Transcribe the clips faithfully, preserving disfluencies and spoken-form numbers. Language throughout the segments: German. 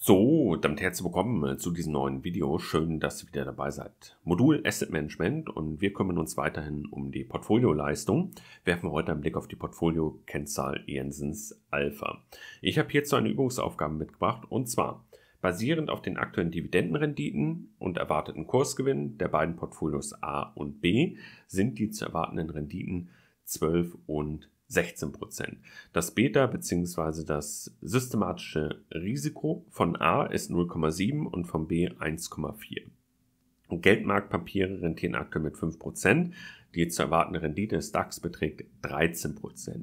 So, damit herzlich willkommen äh, zu diesem neuen Video. Schön, dass ihr wieder dabei seid. Modul Asset Management und wir kümmern uns weiterhin um die Portfolioleistung. Werfen heute einen Blick auf die Portfolio-Kennzahl Jensens Alpha. Ich habe hierzu eine Übungsaufgabe mitgebracht und zwar basierend auf den aktuellen Dividendenrenditen und erwarteten Kursgewinn der beiden Portfolios A und B sind die zu erwartenden Renditen zwölf und sechzehn Prozent. Das Beta bzw. das systematische Risiko von A ist null Komma sieben und von B eins Komma vier. Geldmarktpapiere rentieren aktuell mit fünf Prozent. Die zu erwartende Rendite des DAX beträgt dreizehn Prozent.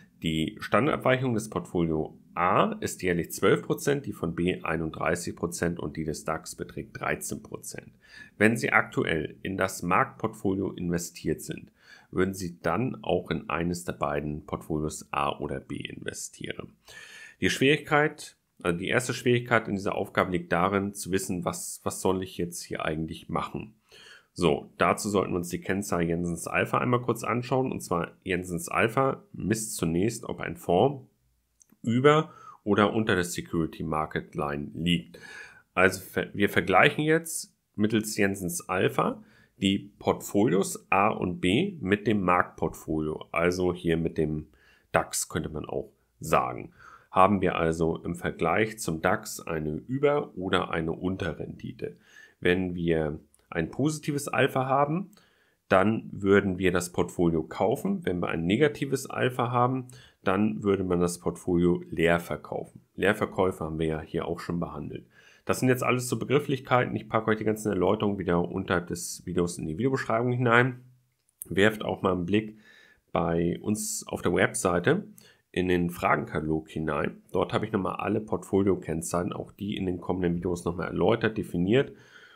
Die Standardabweichung des Portfolio A ist jährlich zwölf Prozent, die von B einunddreißig Prozent und die des DAX beträgt dreizehn Prozent. Wenn Sie aktuell in das Marktportfolio investiert sind, würden Sie dann auch in eines der beiden Portfolios A oder B investieren. Die Schwierigkeit, also die erste Schwierigkeit in dieser Aufgabe liegt darin, zu wissen, was, was soll ich jetzt hier eigentlich machen. So, dazu sollten wir uns die Kennzahl Jensens Alpha einmal kurz anschauen. Und zwar Jensens Alpha misst zunächst, ob ein Fonds über oder unter der Security Market Line liegt. Also wir vergleichen jetzt mittels Jensens Alpha die Portfolios A und B mit dem Marktportfolio, also hier mit dem DAX könnte man auch sagen. Haben wir also im Vergleich zum DAX eine Über- oder eine Unterrendite. Wenn wir ein positives Alpha haben, dann würden wir das Portfolio kaufen. Wenn wir ein negatives Alpha haben, dann würde man das Portfolio leer verkaufen. Leerverkäufe haben wir ja hier auch schon behandelt. Das sind jetzt alles so Begrifflichkeiten. Ich packe euch die ganzen Erläuterungen wieder unterhalb des Videos in die Videobeschreibung hinein. Werft auch mal einen Blick bei uns auf der Webseite in den Fragenkatalog hinein. Dort habe ich nochmal alle Portfolio-Kennzahlen, auch die in den kommenden Videos nochmal erläutert, definiert.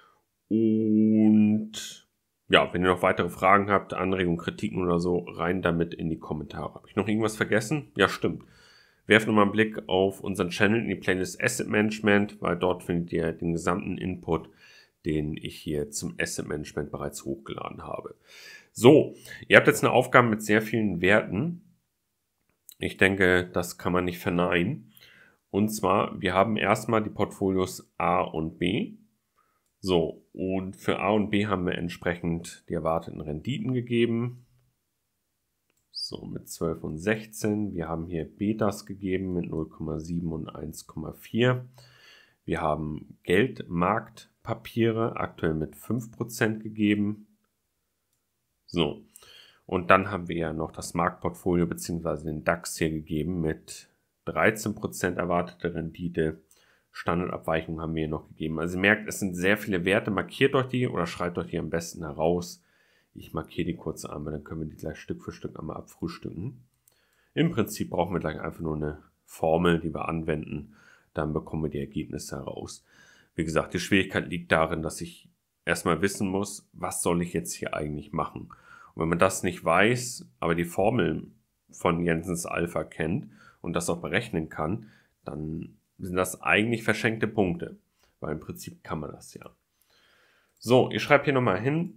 Und ja, wenn ihr noch weitere Fragen habt, Anregungen, Kritiken oder so, rein damit in die Kommentare. Habe ich noch irgendwas vergessen? Ja, stimmt. Werft nochmal einen Blick auf unseren Channel in die Playlist Asset Management, weil dort findet ihr den gesamten Input, den ich hier zum Asset Management bereits hochgeladen habe. So, ihr habt jetzt eine Aufgabe mit sehr vielen Werten. Ich denke, das kann man nicht verneinen. Und zwar, wir haben erstmal die Portfolios A und B. So, und für A und B haben wir entsprechend die erwarteten Renditen gegeben. So, mit zwölf und sechzehn. Wir haben hier Betas gegeben mit null Komma sieben und eins Komma vier. Wir haben Geldmarktpapiere aktuell mit fünf Prozent gegeben. So, und dann haben wir ja noch das Marktportfolio bzw. den DAX hier gegeben mit dreizehn Prozent erwartete Rendite. Standardabweichung haben wir hier noch gegeben. Also ihr merkt, es sind sehr viele Werte. Markiert euch die oder schreibt euch die am besten heraus. Ich markiere die kurz einmal, dann können wir die gleich Stück für Stück einmal abfrühstücken. Im Prinzip brauchen wir gleich einfach nur eine Formel, die wir anwenden. Dann bekommen wir die Ergebnisse heraus. Wie gesagt, die Schwierigkeit liegt darin, dass ich erstmal wissen muss, was soll ich jetzt hier eigentlich machen. Und wenn man das nicht weiß, aber die Formel von Jensens Alpha kennt und das auch berechnen kann, dann sind das eigentlich verschenkte Punkte. Weil im Prinzip kann man das ja. So, ich schreibe hier nochmal hin.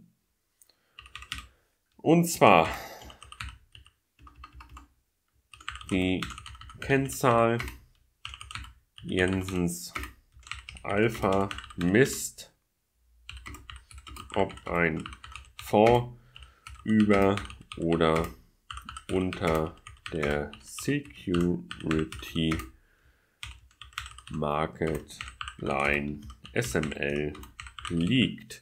Und zwar die Kennzahl Jensens Alpha misst, ob ein Fonds über oder unter der Security Market Line S M L liegt.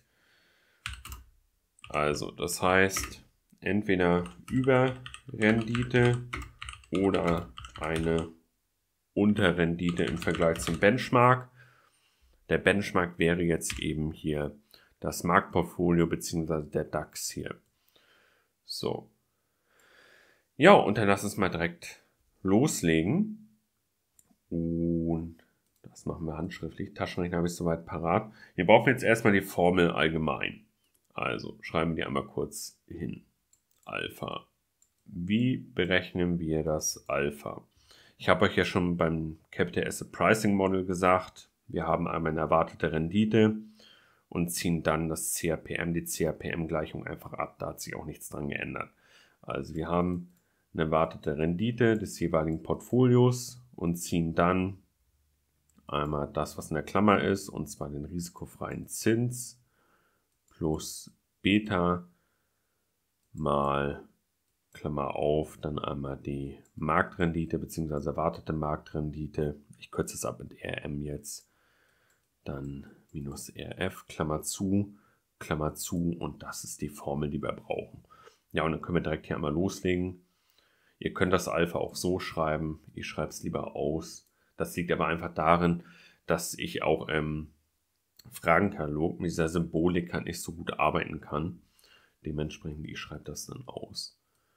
Also, das heißt, entweder Überrendite oder eine Unterrendite im Vergleich zum Benchmark. Der Benchmark wäre jetzt eben hier das Marktportfolio bzw. der DAX hier. So. Ja, und dann lass uns mal direkt loslegen. Und das machen wir handschriftlich. Taschenrechner habe ich soweit parat. Wir brauchen jetzt erstmal die Formel allgemein. Also schreiben wir die einmal kurz hin. Alpha. Wie berechnen wir das Alpha? Ich habe euch ja schon beim Capital Asset Pricing Model gesagt, wir haben einmal eine erwartete Rendite und ziehen dann das C A P M, die C A P M-Gleichung einfach ab. Da hat sich auch nichts dran geändert. Also wir haben eine erwartete Rendite des jeweiligen Portfolios und ziehen dann einmal das, was in der Klammer ist, und zwar den risikofreien Zins plus Beta mal Klammer auf, dann einmal die Marktrendite bzw. erwartete Marktrendite. Ich kürze es ab mit R M jetzt. Dann minus R F, Klammer zu, Klammer zu, und das ist die Formel, die wir brauchen. Ja, und dann können wir direkt hier einmal loslegen. Ihr könnt das Alpha auch so schreiben, ich schreibe es lieber aus. Das liegt aber einfach darin, dass ich auch im Fragenkatalog mit dieser Symbolik halt nicht so gut arbeiten kann. Dementsprechend, ich schreibe das dann aus.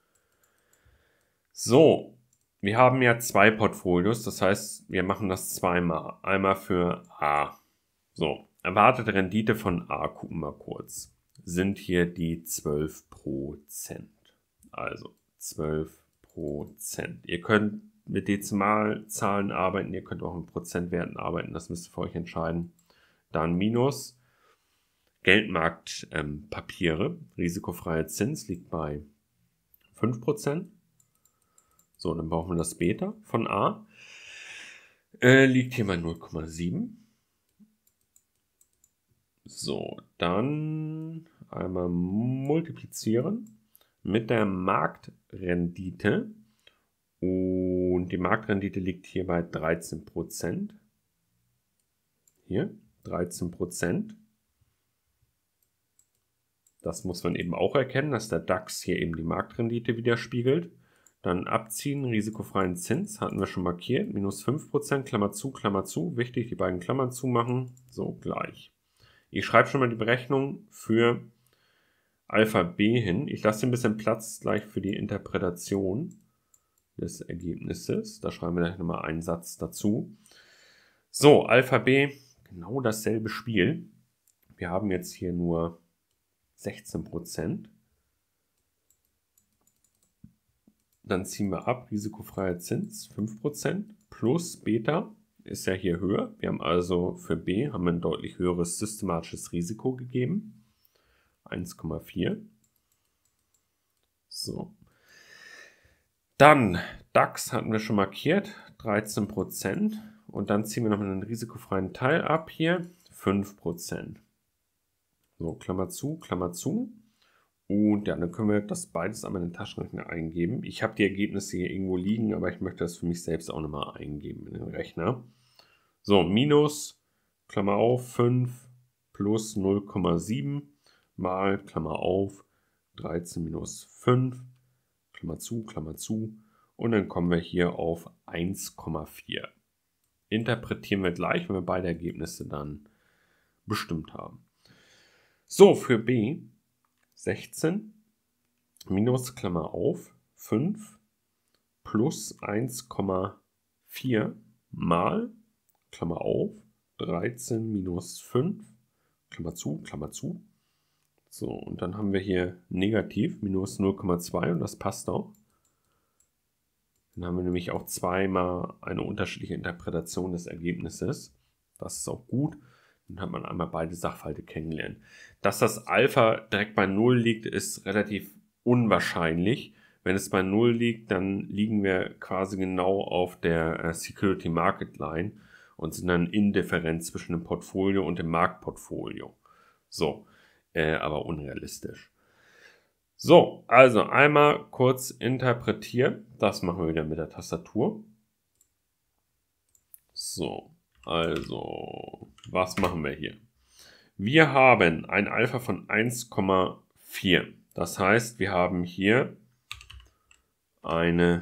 So, wir haben ja zwei Portfolios, das heißt, wir machen das zweimal. Einmal für A. So, erwartete Rendite von A, gucken wir mal kurz, sind hier die zwölf Prozent. Also zwölf Prozent. Ihr könnt mit Dezimalzahlen arbeiten, ihr könnt auch mit Prozentwerten arbeiten, das müsst ihr für euch entscheiden. Dann minus Geldmarktpapiere, ähm, risikofreier Zins liegt bei fünf Prozent. So, dann brauchen wir das Beta von A. Äh, liegt hier bei null Komma sieben. So, dann einmal multiplizieren mit der Marktrendite. Und die Marktrendite liegt hier bei dreizehn Prozent. Hier, dreizehn Prozent. Das muss man eben auch erkennen, dass der DAX hier eben die Marktrendite widerspiegelt. Dann abziehen, risikofreien Zins, hatten wir schon markiert, minus fünf Prozent, Klammer zu, Klammer zu. Wichtig, die beiden Klammern zumachen, so gleich. Ich schreibe schon mal die Berechnung für Alpha B hin. Ich lasse ein bisschen Platz gleich für die Interpretation des Ergebnisses. Da schreiben wir gleich nochmal einen Satz dazu. So, Alpha B, genau dasselbe Spiel. Wir haben jetzt hier nur sechzehn Prozent. Dann ziehen wir ab, risikofreier Zins fünf Prozent plus Beta ist ja hier höher. Wir haben also für B haben wir ein deutlich höheres systematisches Risiko gegeben. eins Komma vier. So. Dann DAX hatten wir schon markiert, dreizehn Prozent. Und dann ziehen wir noch einen risikofreien Teil ab hier, fünf Prozent. So, Klammer zu, Klammer zu. Und ja, dann können wir das beides einmal in den Taschenrechner eingeben. Ich habe die Ergebnisse hier irgendwo liegen, aber ich möchte das für mich selbst auch nochmal eingeben in den Rechner. So, minus, Klammer auf, fünf plus null Komma sieben mal, Klammer auf, dreizehn minus fünf, Klammer zu, Klammer zu. Und dann kommen wir hier auf eins Komma vier. Interpretieren wir gleich, wenn wir beide Ergebnisse dann bestimmt haben. So, für B sechzehn minus Klammer auf fünf plus eins Komma vier mal Klammer auf dreizehn minus fünf Klammer zu, Klammer zu. So, und dann haben wir hier negativ minus null Komma zwei und das passt auch. Dann haben wir nämlich auch zweimal eine unterschiedliche Interpretation des Ergebnisses. Das ist auch gut. Dann hat man einmal beide Sachverhalte kennengelernt. Dass das Alpha direkt bei null liegt, ist relativ unwahrscheinlich. Wenn es bei null liegt, dann liegen wir quasi genau auf der Security Market Line und sind dann in Differenz zwischen dem Portfolio und dem Marktportfolio. So, äh, aber unrealistisch. So, also einmal kurz interpretieren. Das machen wir wieder mit der Tastatur. So. Also, was machen wir hier? Wir haben ein Alpha von eins Komma vier. Das heißt, wir haben hier eine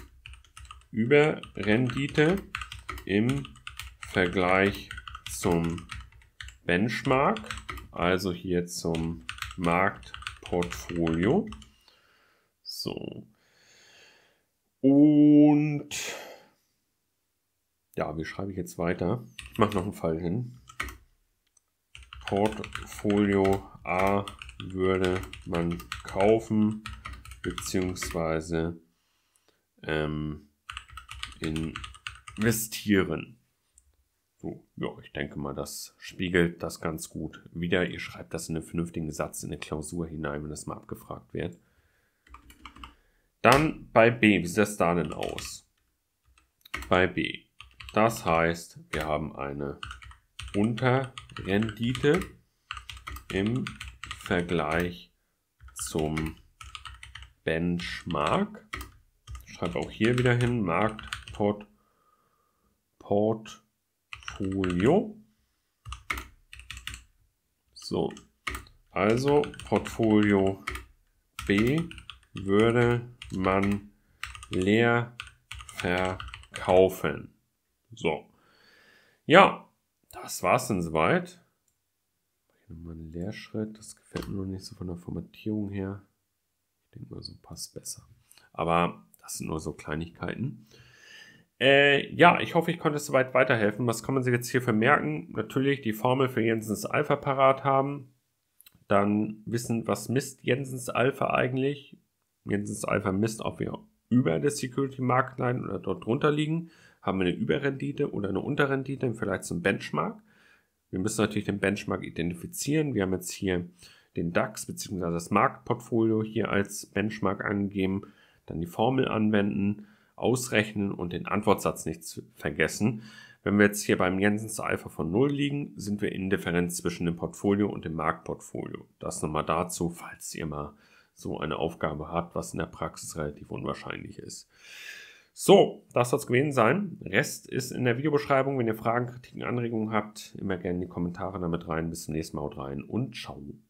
Überrendite im Vergleich zum Benchmark, also hier zum Marktportfolio. So. Und ja, wie schreibe ich jetzt weiter? Ich mache noch einen Fall hin. Portfolio A würde man kaufen bzw. Ähm, investieren. So, ja, ich denke mal, das spiegelt das ganz gut wider. Ihr schreibt das in einen vernünftigen Satz in eine Klausur hinein, wenn das mal abgefragt wird. Dann bei B, wie sieht das da denn aus? Bei B. Das heißt, wir haben eine Unterrendite im Vergleich zum Benchmark. Ich schreibe auch hier wieder hin, Marktportfolio. So, also Portfolio B würde man leer verkaufen. So, ja, das war's dann soweit. Hier nochmal einen Leerschritt, das gefällt mir noch nicht so von der Formatierung her. Ich denke mal, so passt besser. Aber das sind nur so Kleinigkeiten. Äh, ja, ich hoffe, ich konnte soweit weiterhelfen. Was kann man sich jetzt hier vermerken? Natürlich die Formel für Jensens Alpha parat haben. Dann wissen, was misst Jensens Alpha eigentlich. Jensens Alpha misst, ob wir über der Security Market Line oder dort drunter liegen. Haben wir eine Überrendite oder eine Unterrendite im Vergleich zum Benchmark. Wir müssen natürlich den Benchmark identifizieren. Wir haben jetzt hier den DAX bzw. das Marktportfolio hier als Benchmark angegeben. Dann die Formel anwenden, ausrechnen und den Antwortsatz nicht zu vergessen. Wenn wir jetzt hier beim Jensens Alpha von null liegen, sind wir in Differenz zwischen dem Portfolio und dem Marktportfolio. Das nochmal dazu, falls ihr mal so eine Aufgabe habt, was in der Praxis relativ unwahrscheinlich ist. So, das soll es gewesen sein. Rest ist in der Videobeschreibung. Wenn ihr Fragen, Kritiken, Anregungen habt, immer gerne in die Kommentare damit rein. Bis zum nächsten Mal, haut rein und ciao.